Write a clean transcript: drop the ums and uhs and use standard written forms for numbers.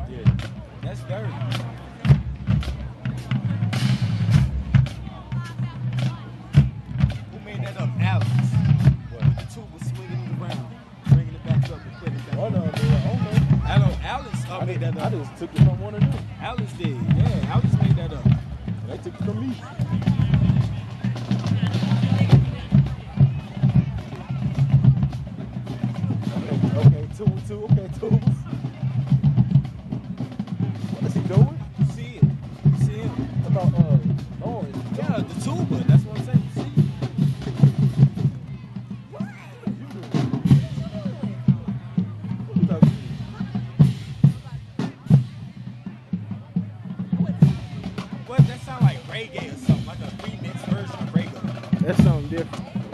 Yeah, that's dirty. Who made that up? Alex. What? The two was swinging it around, bringing it back up and putting it back. One of them, I don't know. I know Alex made that up. I just took it from one of them. Alex did. Yeah, Alex made that up. They took it from me. Okay, two. Okay, two. What is he doing? You see it. You see him. About orange. Yeah, the tuba. That's what I'm saying. You see it. What? That sound like reggae or something, like a remix version of reggae. That's something different.